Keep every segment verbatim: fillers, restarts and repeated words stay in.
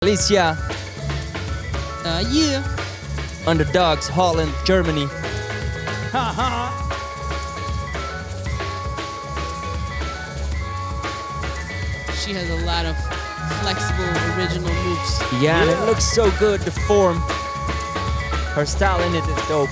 Alicia. Uh, yeah. Underdogs, Holland, Germany. Haha. She has a lot of flexible, original moves. Yeah, and it looks so good, the form. Her style in it is dope.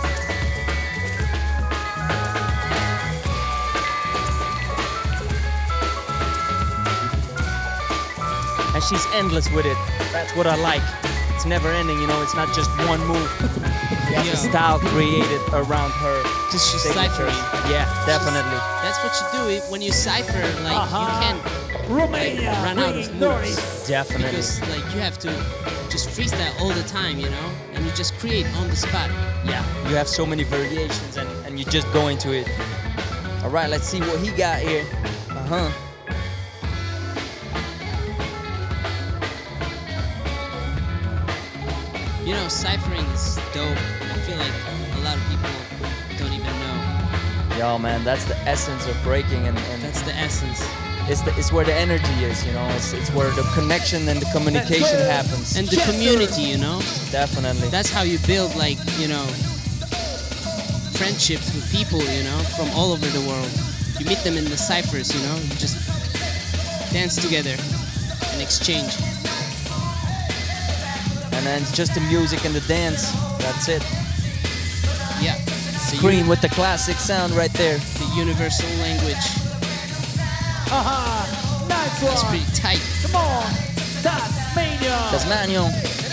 And she's endless with it. That's what I like. It's never ending, you know, it's not just one move. She has Yeah. a style created around her. Because she's signature. ciphering. Yeah, definitely. That's what you do. It- When you cipher, like, Uh-huh. you can't Romania. like, run out of bringing moves. stories. Definitely. Because, like, you have to just freestyle all the time, you know? And you just create on the spot. Yeah, you have so many variations and, and you just go into it. All right, let's see what he got here. Uh-huh. You know, ciphering is dope. I feel like a lot of people don't even know. Yo, man, that's the essence of breaking, and, and That's the essence. it's, the, it's where the energy is, you know? It's, it's where the connection and the communication happens. And the community, you know? Definitely. That's how you build, like, you know, friendships with people, you know, from all over the world. You meet them in the ciphers, you know? You just dance together and exchange. And then it's just the music and the dance. That's it. Yeah. The Green uni- with the classic sound right there. the universal language. Haha. Nice That's one. pretty tight. Come on. Tasmania. Tasmanian.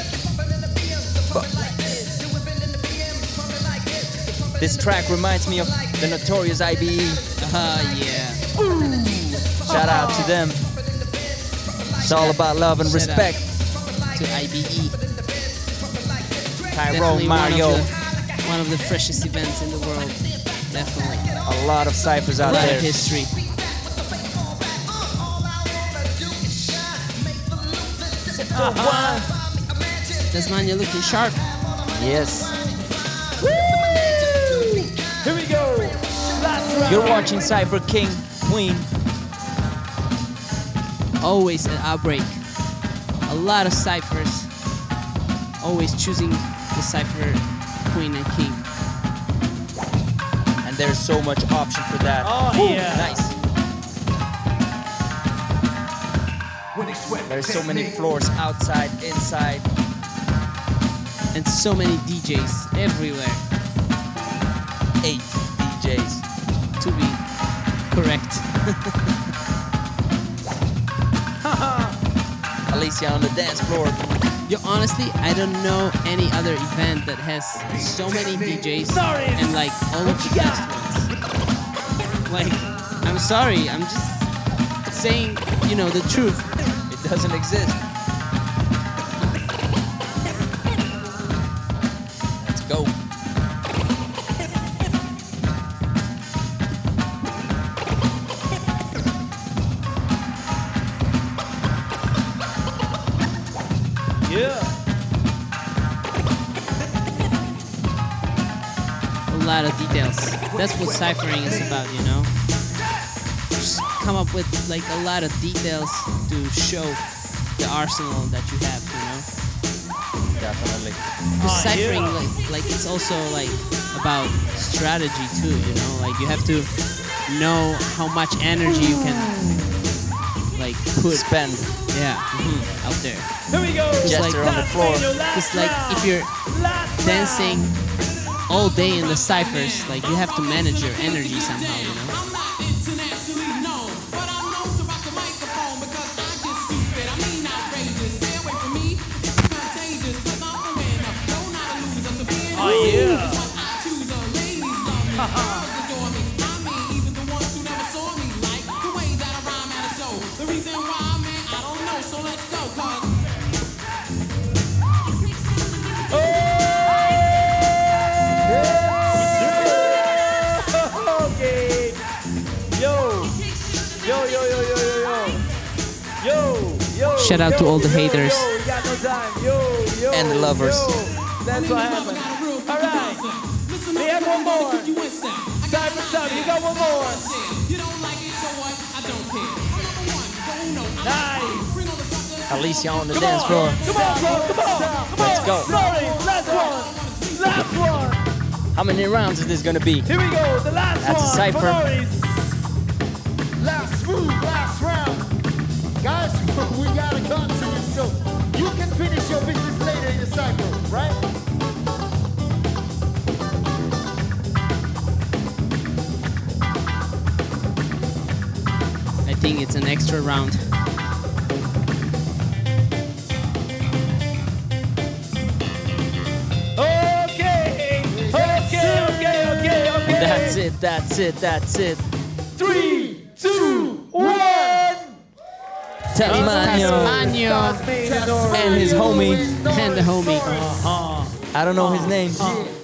This track reminds me of the notorious I B E. Uh, yeah. Shout out to them. It's all about love and Shout out. respect. To I B E. Tyrone, Definitely Mario. One of, the, one of the freshest events in the world. Definitely. A lot of ciphers A out lot there. of history. Tasmania looking sharp. Yes. Here we go. Last round. You're watching Cypher King, Queen. Always an outbreak. A lot of ciphers. Always choosing the cipher queen and king. And there's so much option for that. Oh, Woo, yeah. Nice. There's so many floors outside, inside. And so many D Js everywhere. Eight D Js. To be correct. Alicia on the dance floor. Yo, honestly, I don't know any other event that has so many D Js Sorry. and like all of the best ones. Like, I'm sorry, I'm just saying, you know, the truth. It doesn't exist. Let's go. Yeah. A lot of details. That's what ciphering is about, you know? Just come up with like a lot of details to show the arsenal that you have, you know? Definitely. Because Ah, ciphering, yeah. like, like it's also like about strategy too, you know? Like you have to know how much energy you can like put, Spend. yeah, mhm, out there. Here we go. Just Jester on the floor. Because like if you're dancing all day in the ciphers, like you have to manage your energy somehow, you know? Oh, yeah. Okay. Yo. Yo, yo, yo, yo, yo, yo. Yo, yo. Shout out to yo, all the yo, haters. Yo, we got no time. Yo, yo. And the lovers. Yo. That's what happened. All right. We have one more. Cypher Sub, you got one more. Nice. Alicia on the dance floor. Come on, bro, come on, come Let's on. go. Flores, last one, last one. How many rounds is this gonna be? Here we go, the last That's a one. cipher. Flores. Last move, last round. Guys, we gotta continue, so you can finish your business later in the cycle, right? I think it's an extra round. Okay, okay, okay, okay, okay. And that's it, that's it, that's it. Three, two, one. Tasmania Tasmania and his homie. and the homie. I don't know his name.